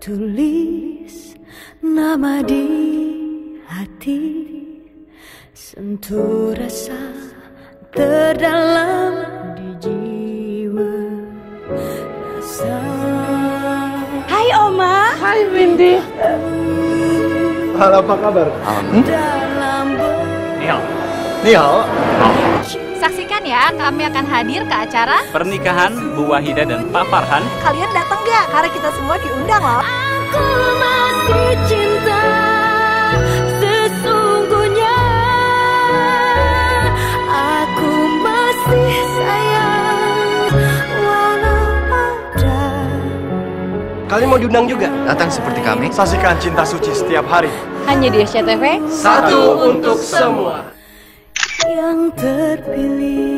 tulis nama di hati, sentuh rasa terdalam di jiwa. Rasa. Hai Oma. Hai Windy. Halo, apa kabar? Nihal. Saksikan ya, kami akan hadir ke acara pernikahan Bu Wahida dan Pak Farhan. Kalian datang nggak? Karena kita semua diundang loh. Aku masih cinta sesungguhnya, aku masih sayang walau ada. Kalian mau diundang juga? Datang seperti kami. Saksikan Cinta Suci setiap hari. Hanya di SCTV. Satu untuk semua. Yang terpilih.